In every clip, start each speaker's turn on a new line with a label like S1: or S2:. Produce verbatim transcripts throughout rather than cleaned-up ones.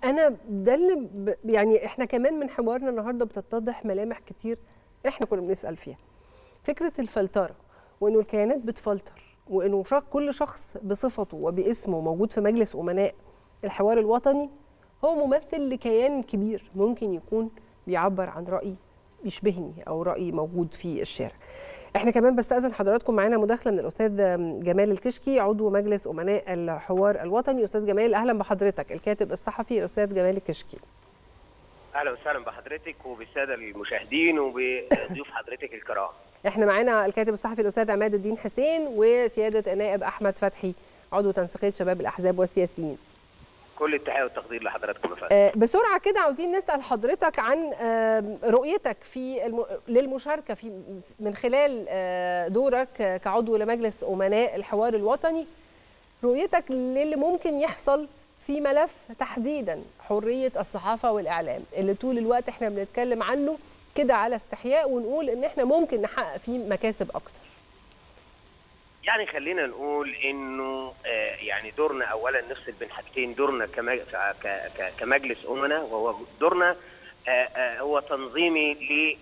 S1: انا ده اللي ب... يعني احنا كمان من حوارنا النهارده بتتضح ملامح كتير احنا كنا بنسال فيها. فكره الفلتره، وانه الكيانات بتفلتر، وانه كل شخص بصفته وباسمه موجود في مجلس امناء الحوار الوطني هو ممثل لكيان كبير ممكن يكون بيعبر عن راي يشبهني او راي موجود في الشارع. احنا كمان بستأذن حضراتكم، معانا مداخله من الاستاذ جمال الكشكي عضو مجلس امناء الحوار الوطني. استاذ جمال اهلا بحضرتك، الكاتب الصحفي الاستاذ جمال الكشكي.
S2: اهلا وسهلا بحضرتك وبالساده المشاهدين وبضيوف حضرتك الكرام.
S1: احنا معانا الكاتب الصحفي الاستاذ عماد الدين حسين وسياده النائب احمد فتحي عضو تنسيقيه شباب الاحزاب والسياسيين.
S2: كل التحيه والتقدير لحضراتكم يا فندم.
S1: آه بسرعه كده عاوزين نسال حضرتك عن آه رؤيتك في الم... للمشاركه في من خلال آه دورك كعضو لمجلس امناء الحوار الوطني، رؤيتك للي ممكن يحصل في ملف تحديدا حريه الصحافه والاعلام اللي طول الوقت احنا بنتكلم عنه كده على استحياء ونقول ان احنا ممكن نحقق فيه مكاسب اكتر.
S2: يعني خلينا نقول انه يعني دورنا اولا نفصل بين حاجتين، دورنا كمجلس امناء وهو دورنا هو تنظيمي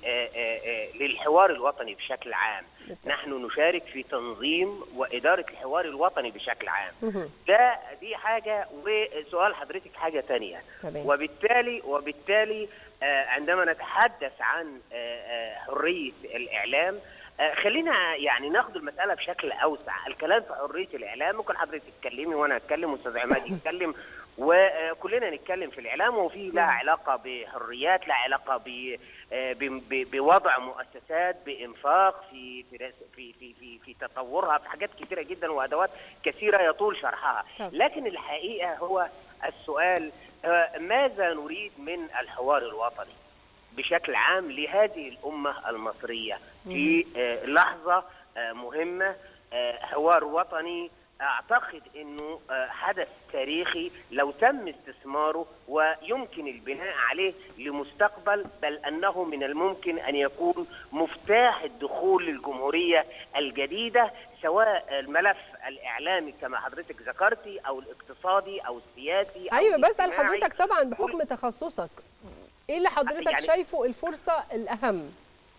S2: للحوار الوطني بشكل عام. نحن نشارك في تنظيم واداره الحوار الوطني بشكل عام. ده دي حاجه، وسؤال حضرتك حاجه ثانيه. وبالتالي وبالتالي عندما نتحدث عن حريه الاعلام خلينا يعني ناخد المساله بشكل اوسع. الكلام في حريه الاعلام ممكن حضرتك تتكلمي وانا اتكلم واستاذ عماد يتكلم وكلنا نتكلم في الاعلام، وفي لها علاقه بحريات، لها علاقه بوضع مؤسسات، بانفاق في في في في في تطورها، في حاجات كثيره جدا وادوات كثيره يطول شرحها. لكن الحقيقه هو السؤال ماذا نريد من الحوار الوطني بشكل عام لهذه الأمة المصرية في لحظة مهمة. حوار وطني أعتقد أنه حدث تاريخي لو تم استثماره ويمكن البناء عليه لمستقبل، بل أنه من الممكن أن يكون مفتاح الدخول للجمهورية الجديدة، سواء الملف الإعلامي كما حضرتك ذكرتي أو الاقتصادي أو السياسي أو
S1: أيوة. بسأل حضرتك طبعا بحكم تخصصك، ايه اللي حضرتك يعني شايفه الفرصه الاهم؟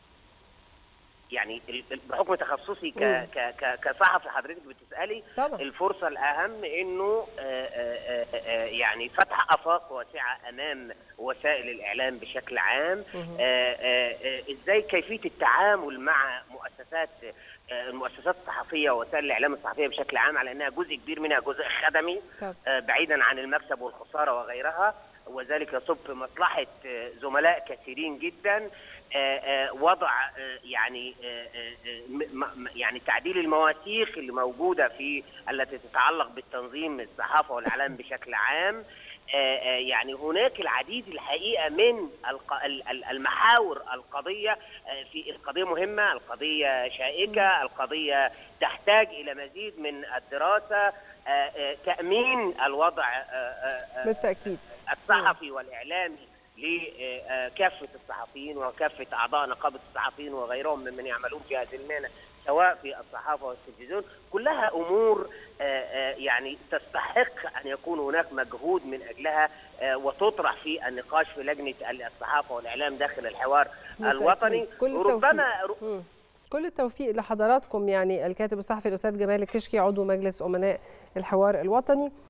S2: يعني بحكم تخصصي ك ك كصحفي حضرتك بتسالي طبعا. الفرصه الاهم انه آآ آآ يعني فتح افاق واسعه امام وسائل الاعلام بشكل عام. آآ آآ ازاي كيفيه التعامل مع مؤسسات المؤسسات الصحفيه ووسائل الاعلام الصحفيه بشكل عام، على انها جزء كبير منها جزء خدمي بعيدا عن المكسب والخساره وغيرها، وذلك يصب في مصلحه زملاء كثيرين جدا. وضع يعني يعني تعديل المواثيق اللي موجوده في التي تتعلق بالتنظيم الصحافه والاعلام بشكل عام. يعني هناك العديد الحقيقه من المحاور القضيه. في القضيه مهمه، القضيه شائكه، القضيه تحتاج الى مزيد من الدراسه، تامين الوضع
S1: بالتاكيد
S2: الصحفي والاعلامي لكافه الصحفيين وكافه اعضاء نقابه الصحفيين وغيرهم ممن يعملون في هذه المهنه سواء في الصحافه والتلفزيون. كلها امور يعني تستحق ان يكون هناك مجهود من اجلها وتطرح في النقاش في لجنه الصحافه والاعلام داخل الحوار الوطني.
S1: كل ربما كل التوفيق لحضراتكم. يعني الكاتب الصحفي الاستاذ جمال الكشكي عضو مجلس امناء الحوار الوطني.